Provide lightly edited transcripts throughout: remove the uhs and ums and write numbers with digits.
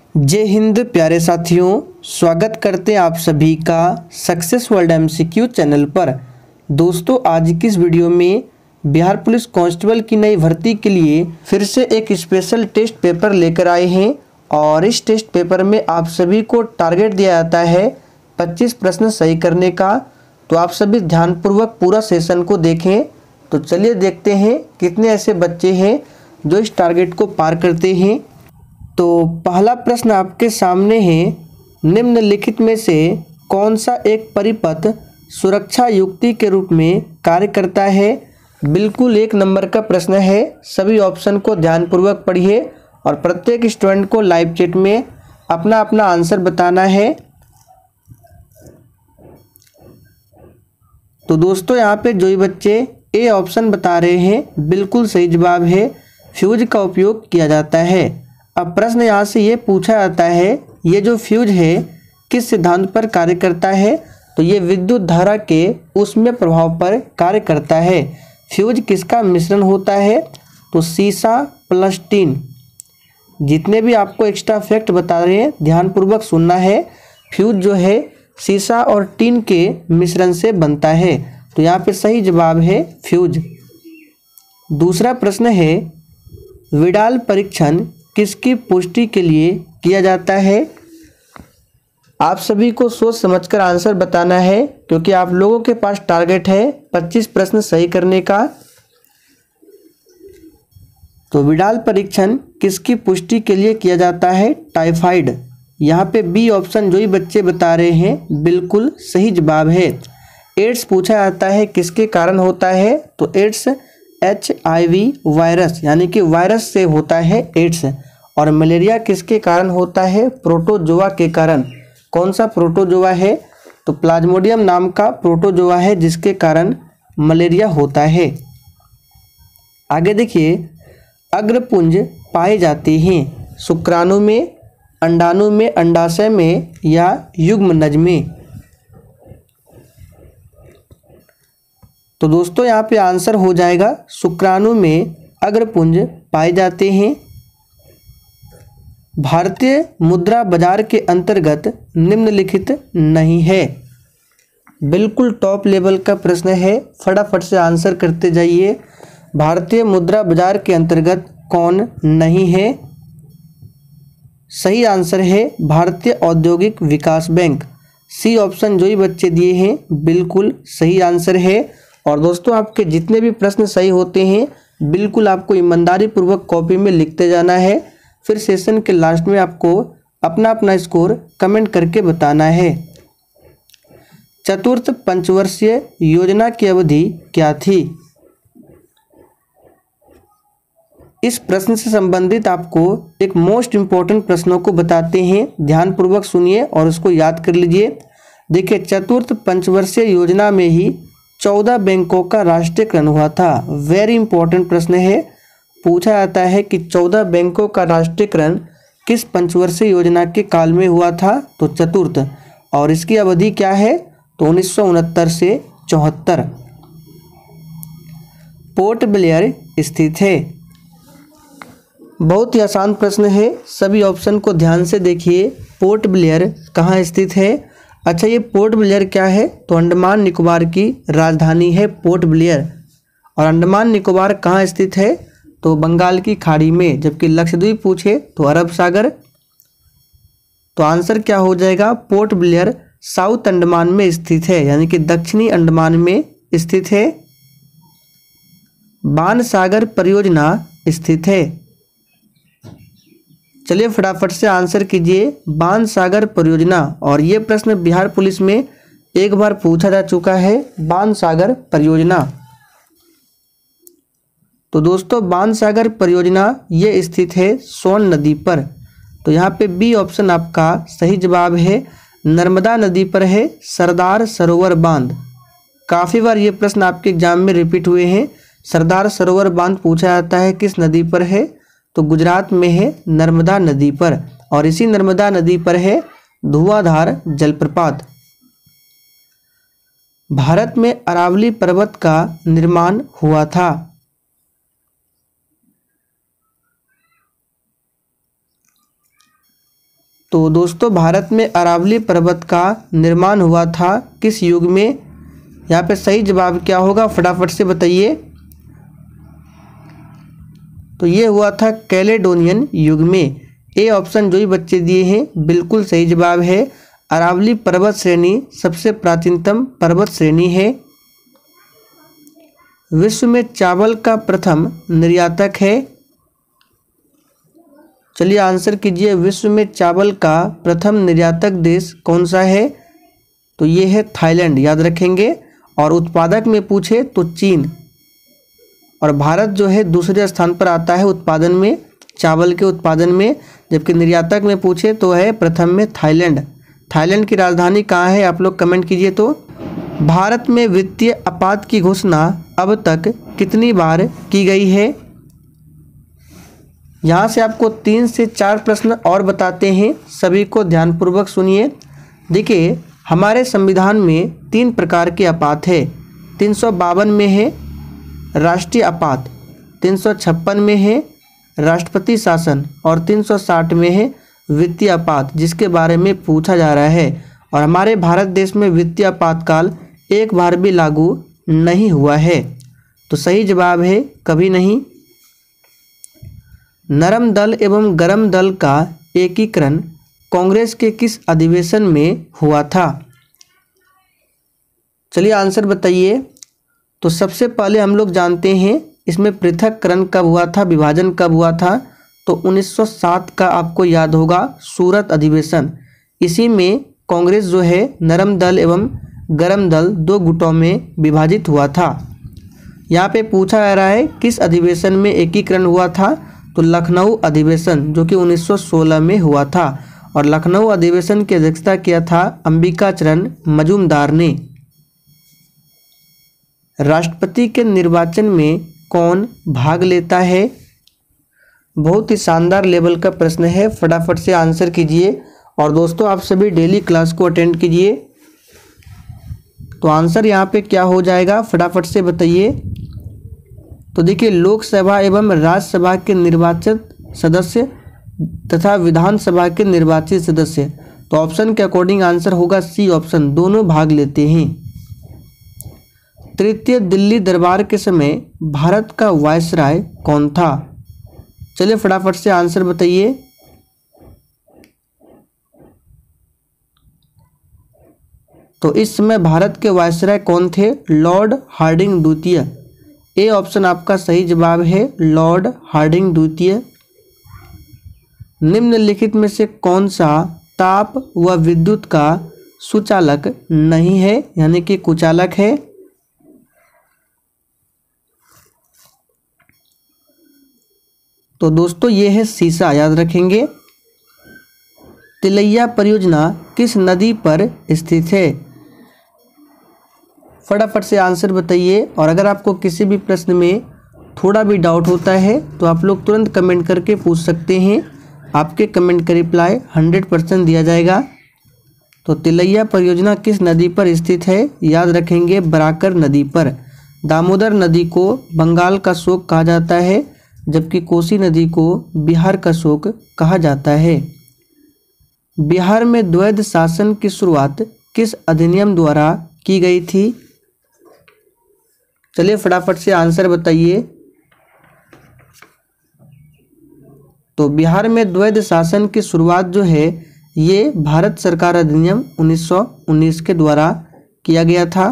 जय हिंद प्यारे साथियों, स्वागत करते हैं आप सभी का सक्सेस वर्ल्ड एमसीक्यू चैनल पर। दोस्तों, आज की इस वीडियो में बिहार पुलिस कांस्टेबल की नई भर्ती के लिए फिर से एक स्पेशल टेस्ट पेपर लेकर आए हैं और इस टेस्ट पेपर में आप सभी को टारगेट दिया जाता है 25 प्रश्न सही करने का। तो आप सभी ध्यानपूर्वक पूरा सेशन को देखें। तो चलिए देखते हैं कितने ऐसे बच्चे हैं जो इस टारगेट को पार करते हैं। तो पहला प्रश्न आपके सामने है, निम्नलिखित में से कौन सा एक परिपथ सुरक्षा युक्ति के रूप में कार्य करता है। बिल्कुल 1 नंबर का प्रश्न है। सभी ऑप्शन को ध्यानपूर्वक पढ़िए और प्रत्येक स्टूडेंट को लाइव चैट में अपना अपना आंसर बताना है। तो दोस्तों, यहाँ पे जो ही बच्चे ए ऑप्शन बता रहे हैं बिल्कुल सही जवाब है, फ्यूज का उपयोग किया जाता है। अब प्रश्न यहाँ से ये पूछा जाता है, ये जो फ्यूज है किस सिद्धांत पर कार्य करता है। तो ये विद्युत धारा के ऊष्मीय प्रभाव पर कार्य करता है। फ्यूज किसका मिश्रण होता है। तो सीसा प्लस टीन। जितने भी आपको एक्स्ट्रा फैक्ट बता रहे हैं ध्यानपूर्वक सुनना है। फ्यूज जो है सीसा और टीन के मिश्रण से बनता है। तो यहाँ पे सही जवाब है फ्यूज। दूसरा प्रश्न है, विडाल परीक्षण किसकी पुष्टि के लिए किया जाता है। आप सभी को सोच समझकर आंसर बताना है क्योंकि आप लोगों के पास टारगेट है 25 प्रश्न सही करने का। तो विडाल परीक्षण किसकी पुष्टि के लिए किया जाता है। टाइफाइड। यहाँ पे बी ऑप्शन जो ही बच्चे बता रहे हैं बिल्कुल सही जवाब है। एड्स पूछा जाता है किसके कारण होता है। तो एड्स HIV वायरस यानी कि वायरस से होता है एड्स। और मलेरिया किसके कारण होता है। प्रोटोजोआ के कारण। कौन सा प्रोटोजोआ है। तो प्लाज्मोडियम नाम का प्रोटोजोआ है जिसके कारण मलेरिया होता है। आगे देखिए, अग्रपुंज पाए जाते हैं शुक्राणु में, अंडाणु में, अंडाशय में या युग्मनज में। तो दोस्तों, यहाँ पे आंसर हो जाएगा शुक्राणु में अग्रपुंज पाए जाते हैं। भारतीय मुद्रा बाजार के अंतर्गत निम्नलिखित नहीं है। बिल्कुल टॉप लेवल का प्रश्न है, फटाफट से आंसर करते जाइए। भारतीय मुद्रा बाजार के अंतर्गत कौन नहीं है। सही आंसर है भारतीय औद्योगिक विकास बैंक। सी ऑप्शन जो ही बच्चे दिए हैं बिल्कुल सही आंसर है। और दोस्तों, आपके जितने भी प्रश्न सही होते हैं बिल्कुल आपको ईमानदारी पूर्वक कॉपी में लिखते जाना है। फिर सेशन के लास्ट में आपको अपना अपना स्कोर कमेंट करके बताना है। चतुर्थ पंचवर्षीय योजना की अवधि क्या थी। इस प्रश्न से संबंधित आपको एक मोस्ट इम्पोर्टेंट प्रश्नों को बताते हैं, ध्यानपूर्वक सुनिए और उसको याद कर लीजिए। देखिए, चतुर्थ पंचवर्षीय योजना में ही 14 बैंकों का राष्ट्रीयकरण हुआ था। वेरी इंपॉर्टेंट प्रश्न है। पूछा जाता है कि 14 बैंकों का राष्ट्रीयकरण किस पंचवर्षीय योजना के काल में हुआ था। तो चतुर्थ। और इसकी अवधि क्या है। तो 1969 से 74। पोर्ट ब्लेयर स्थित है। बहुत ही आसान प्रश्न है, सभी ऑप्शन को ध्यान से देखिए। पोर्ट ब्लेयर कहाँ स्थित है। अच्छा, ये पोर्ट ब्लेयर क्या है। तो अंडमान निकोबार की राजधानी है पोर्ट ब्लेयर। और अंडमान निकोबार कहाँ स्थित है। तो बंगाल की खाड़ी में। जबकि लक्षद्वीप पूछे तो अरब सागर। तो आंसर क्या हो जाएगा, पोर्ट ब्लेयर साउथ अंडमान में स्थित है यानी कि दक्षिणी अंडमान में स्थित है। बाण सागर परियोजना स्थित है। चलिए फटाफट से आंसर कीजिए, बाण सागर परियोजना। और ये प्रश्न बिहार पुलिस में एक बार पूछा जा चुका है, बाण सागर परियोजना। तो दोस्तों, बाण सागर परियोजना ये स्थित है सोन नदी पर। तो यहाँ पे बी ऑप्शन आपका सही जवाब है, नर्मदा नदी पर है सरदार सरोवर बांध। काफ़ी बार ये प्रश्न आपके एग्जाम में रिपीट हुए हैं। सरदार सरोवर बांध पूछा जाता है किस नदी पर है। तो गुजरात में है नर्मदा नदी पर। और इसी नर्मदा नदी पर है धुआंधार जलप्रपात। भारत में अरावली पर्वत का निर्माण हुआ था। तो दोस्तों भारत में अरावली पर्वत का निर्माण हुआ था किस युग में? यहाँ पे सही जवाब क्या होगा फटाफट से बताइए। तो ये हुआ था कैलेडोनियन युग में। ए ऑप्शन जो ही बच्चे दिए हैं बिल्कुल सही जवाब है। अरावली पर्वत श्रेणी सबसे प्राचीनतम पर्वत श्रेणी है। विश्व में चावल का प्रथम निर्यातक है। चलिए आंसर कीजिए, विश्व में चावल का प्रथम निर्यातक देश कौन सा है? तो ये है थाईलैंड, याद रखेंगे। और उत्पादक में पूछे तो चीन। और भारत जो है दूसरे स्थान पर आता है उत्पादन में, चावल के उत्पादन में, जबकि निर्यातक में पूछे तो है प्रथम में थाईलैंड। थाईलैंड की राजधानी कहाँ है आप लोग कमेंट कीजिए। तो भारत में वित्तीय आपात की घोषणा अब तक कितनी बार की गई है? यहाँ से आपको 3 से 4 प्रश्न और बताते हैं, सभी को ध्यानपूर्वक सुनिए। देखिए हमारे संविधान में 3 प्रकार के आपात है। 352 में है राष्ट्रीय आपात, 356 में है राष्ट्रपति शासन और 360 में है वित्तीय आपात, जिसके बारे में पूछा जा रहा है। और हमारे भारत देश में वित्तीय आपातकाल एक बार भी लागू नहीं हुआ है। तो सही जवाब है कभी नहीं। नरम दल एवं गरम दल का एकीकरण कांग्रेस के किस अधिवेशन में हुआ था? चलिए आंसर बताइए। तो सबसे पहले हम लोग जानते हैं इसमें पृथक्करण कब हुआ था, विभाजन कब हुआ था? तो 1907 का आपको याद होगा सूरत अधिवेशन। इसी में कांग्रेस जो है नरम दल एवं गरम दल 2 गुटों में विभाजित हुआ था। यहाँ पे पूछा जा रहा है किस अधिवेशन में एकीकरण हुआ था? तो लखनऊ अधिवेशन, जो कि 1916 में हुआ था। और लखनऊ अधिवेशन की अध्यक्षता किया था अंबिकाचरण मजूमदार ने। राष्ट्रपति के निर्वाचन में कौन भाग लेता है? बहुत ही शानदार लेवल का प्रश्न है, फटाफट से आंसर कीजिए। और दोस्तों आप सभी डेली क्लास को अटेंड कीजिए। तो आंसर यहाँ पे क्या हो जाएगा फटाफट से बताइए। तो देखिए लोकसभा एवं राज्यसभा के निर्वाचित सदस्य तथा विधानसभा के निर्वाचित सदस्य। तो ऑप्शन के अकॉर्डिंग आंसर होगा सी ऑप्शन, दोनों भाग लेते हैं। तृतीय दिल्ली दरबार के समय भारत का वायसराय कौन था? चलिए फटाफट से आंसर बताइए। तो इस समय भारत के वायसराय कौन थे? लॉर्ड हार्डिंग द्वितीय। ए ऑप्शन आपका सही जवाब है, लॉर्ड हार्डिंग द्वितीय। निम्नलिखित में से कौन सा ताप व विद्युत का सुचालक नहीं है, यानी कि कुचालक है? तो दोस्तों ये है सीसा, याद रखेंगे। तिलैया परियोजना किस नदी पर स्थित है? फटाफट से आंसर बताइए। और अगर आपको किसी भी प्रश्न में थोड़ा भी डाउट होता है तो आप लोग तुरंत कमेंट करके पूछ सकते हैं, आपके कमेंट का रिप्लाई 100% दिया जाएगा। तो तिलैया परियोजना किस नदी पर स्थित है? याद रखेंगे बराकर नदी पर। दामोदर नदी को बंगाल का शोक कहा जाता है, जबकि कोसी नदी को बिहार का शोक कहा जाता है। बिहार में द्वैध शासन की शुरुआत किस अधिनियम द्वारा की गई थी? चलिए फटाफट से आंसर बताइए। तो बिहार में द्वैध शासन की शुरुआत जो है ये भारत सरकार अधिनियम 1919 के द्वारा किया गया था।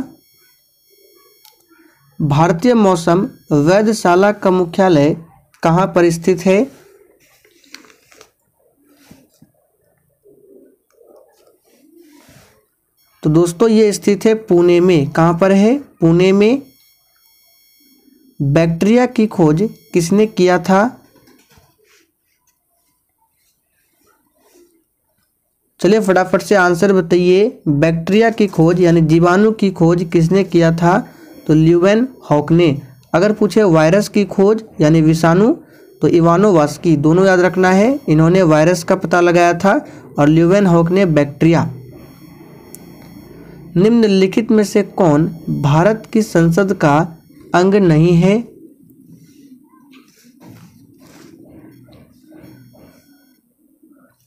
भारतीय मौसम वेधशाला का मुख्यालय कहाँ पर स्थित है? तो दोस्तों ये स्थित है पुणे में। कहाँ पर है? पुणे में। बैक्टीरिया की खोज किसने किया था? चलिए फटाफट से आंसर बताइए। बैक्टीरिया की खोज यानी जीवाणु की खोज किसने किया था? तो ल्यूवेन हॉक ने। अगर पूछे वायरस की खोज यानी विषाणु तो इवानोवास्की, दोनों याद रखना है। इन्होंने वायरस का पता लगाया था और ल्यूवेन हॉक ने बैक्टीरिया। निम्नलिखित में से कौन भारत की संसद का अंग नहीं है?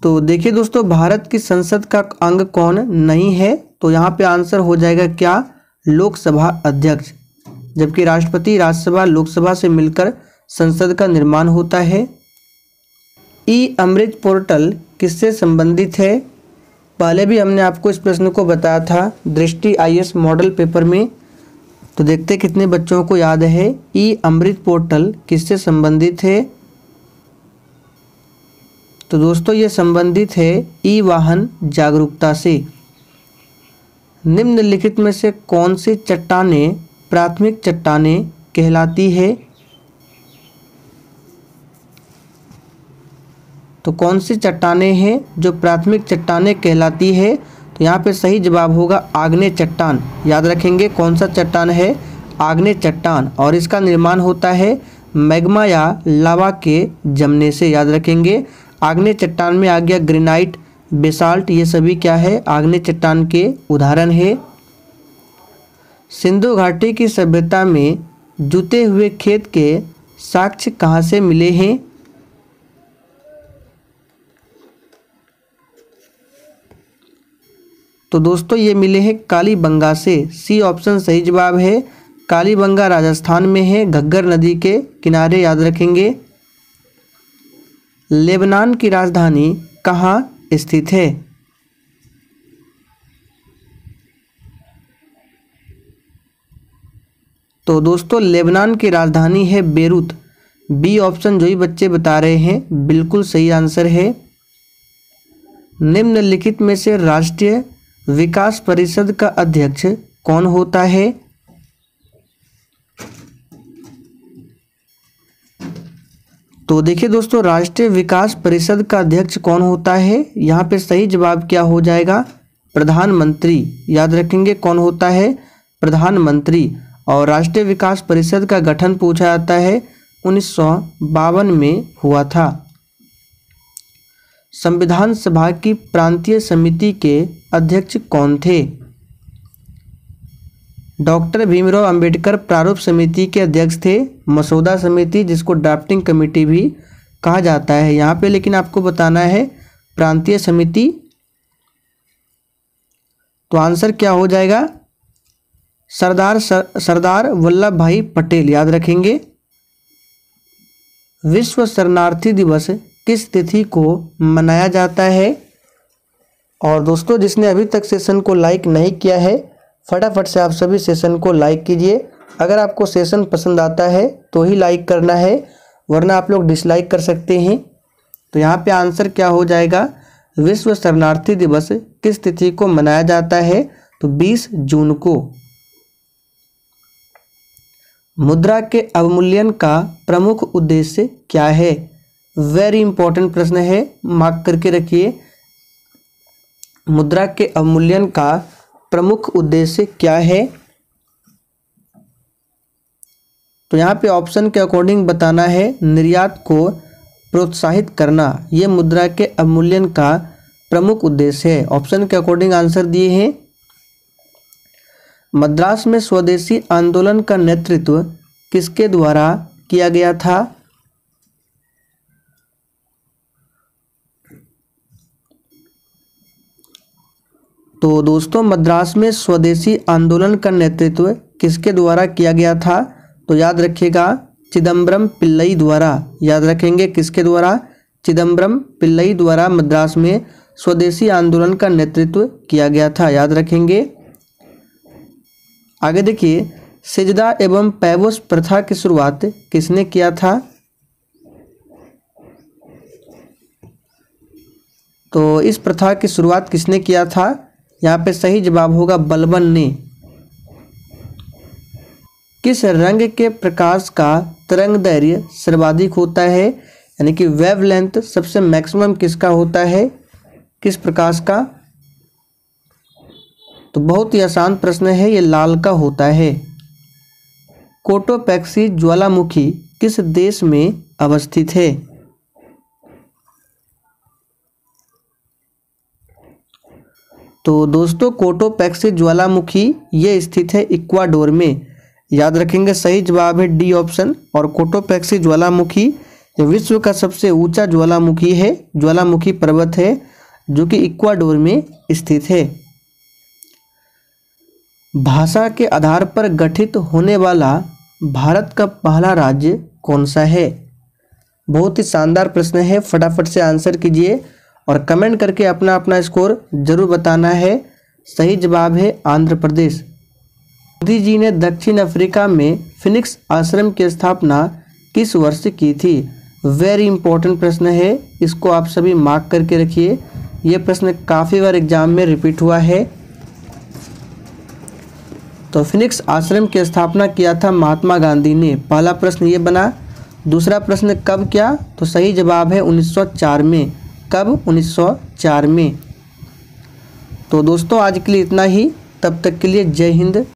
तो देखिए दोस्तों, भारत की संसद का अंग कौन नहीं है? तो यहाँ पे आंसर हो जाएगा क्या? लोकसभा अध्यक्ष। जबकि राष्ट्रपति राज्यसभा लोकसभा से मिलकर संसद का निर्माण होता है। ई अमृत पोर्टल किससे संबंधित है? पहले भी हमने आपको इस प्रश्न को बताया था दृष्टि आईएएस मॉडल पेपर में। तो देखते कितने बच्चों को याद है। ई अमृत पोर्टल किससे संबंधित है? तो दोस्तों ये संबंधित है ई वाहन जागरूकता से। निम्नलिखित में से कौन सी चट्टानें प्राथमिक चट्टानें कहलाती है? तो कौन सी चट्टानें हैं जो प्राथमिक चट्टानें कहलाती है? तो यहाँ पे सही जवाब होगा आग्नेय चट्टान। याद रखेंगे कौन सा चट्टान है? आग्नेय चट्टान। और इसका निर्माण होता है मैग्मा या लावा के जमने से। याद रखेंगे आग्नेय चट्टान में आ गया ग्रेनाइट, बेसाल्ट, ये सभी क्या है? आग्नेय चट्टान के उदाहरण है। सिंधु घाटी की सभ्यता में जुते हुए खेत के साक्ष्य कहाँ से मिले हैं? तो दोस्तों ये मिले हैं कालीबंगा से। सी ऑप्शन सही जवाब है। कालीबंगा राजस्थान में है, घग्गर नदी के किनारे। याद रखेंगे। लेबनान की राजधानी कहाँ स्थित है? तो दोस्तों लेबनान की राजधानी है बेरूत। बी ऑप्शन जो ही बच्चे बता रहे हैं बिल्कुल सही आंसर है। निम्नलिखित में से राष्ट्रीय विकास परिषद का अध्यक्ष कौन होता है? तो देखिए दोस्तों, राष्ट्रीय विकास परिषद का अध्यक्ष कौन होता है? यहाँ पे सही जवाब क्या हो जाएगा? प्रधानमंत्री। याद रखेंगे कौन होता है? प्रधानमंत्री। और राष्ट्रीय विकास परिषद का गठन पूछा जाता है 1952 में हुआ था। संविधान सभा की प्रांतीय समिति के अध्यक्ष कौन थे? डॉक्टर भीमराव अंबेडकर प्रारूप समिति के अध्यक्ष थे। मसौदा समिति जिसको ड्राफ्टिंग कमेटी भी कहा जाता है यहाँ पे, लेकिन आपको बताना है प्रांतीय समिति। तो आंसर क्या हो जाएगा? सरदार वल्लभ भाई पटेल। याद रखेंगे। विश्व शरणार्थी दिवस किस तिथि को मनाया जाता है? और दोस्तों जिसने अभी तक सेशन को लाइक नहीं किया है, फटाफट से आप सभी सेशन को लाइक कीजिए। अगर आपको सेशन पसंद आता है तो ही लाइक करना है, वरना आप लोग डिसलाइक कर सकते हैं। तो यहाँ पे आंसर क्या हो जाएगा? विश्व शरणार्थी दिवस किस तिथि को मनाया जाता है? तो 20 जून को। मुद्रा के अवमूल्यन का प्रमुख उद्देश्य क्या है? वेरी इंपॉर्टेंट प्रश्न है, मार्क करके रखिए। मुद्रा के अवमूल्यन का प्रमुख उद्देश्य क्या है? तो यहाँ पे ऑप्शन के अकॉर्डिंग बताना है निर्यात को प्रोत्साहित करना। ये मुद्रा के अवमूल्यन का प्रमुख उद्देश्य है। ऑप्शन के अकॉर्डिंग आंसर दिए हैं। मद्रास में स्वदेशी आंदोलन का नेतृत्व किसके द्वारा किया गया था? तो दोस्तों मद्रास में स्वदेशी आंदोलन का नेतृत्व किसके द्वारा किया गया था? तो याद रखिएगा चिदम्बरम पिल्लई द्वारा। याद रखेंगे किसके द्वारा? चिदम्बरम पिल्लई द्वारा मद्रास में स्वदेशी आंदोलन का नेतृत्व किया गया था। याद रखेंगे। आगे देखिए, सिजदा एवं पैबोस प्रथा की शुरुआत किसने किया था? तो इस प्रथा की शुरुआत किसने किया था? यहाँ पे सही जवाब होगा बलबन ने। किस रंग के प्रकाश का तरंग दैर्घ्य सर्वाधिक होता है? यानी कि वेवलेंथ सबसे मैक्सिमम किसका होता है? किस प्रकाश का? तो बहुत ही आसान प्रश्न है, ये लाल का होता है। कोटोपैक्सी ज्वालामुखी किस देश में अवस्थित है? तो दोस्तों कोटोपैक्सी ज्वालामुखी ये स्थित है इक्वाडोर में। याद रखेंगे सही जवाब है डी ऑप्शन। और कोटोपैक्सी ज्वालामुखी जो विश्व का सबसे ऊंचा ज्वालामुखी पर्वत है जो कि इक्वाडोर में स्थित है। भाषा के आधार पर गठित होने वाला भारत का पहला राज्य कौन सा है? बहुत ही शानदार प्रश्न है, फटाफट से आंसर कीजिए और कमेंट करके अपना अपना स्कोर जरूर बताना है। सही जवाब है आंध्र प्रदेश। मोदी जी ने दक्षिण अफ्रीका में फिनिक्स आश्रम की स्थापना किस वर्ष की थी? वेरी इंपॉर्टेंट प्रश्न है, इसको आप सभी मार्क करके रखिए। ये प्रश्न काफ़ी बार एग्जाम में रिपीट हुआ है। तो फिनिक्स आश्रम की स्थापना किया था महात्मा गांधी ने। पहला प्रश्न ये बना। दूसरा प्रश्न कब किया? तो सही जवाब है 1904 में। कब? 1904 में। तो दोस्तों आज के लिए इतना ही, तब तक के लिए जय हिंद।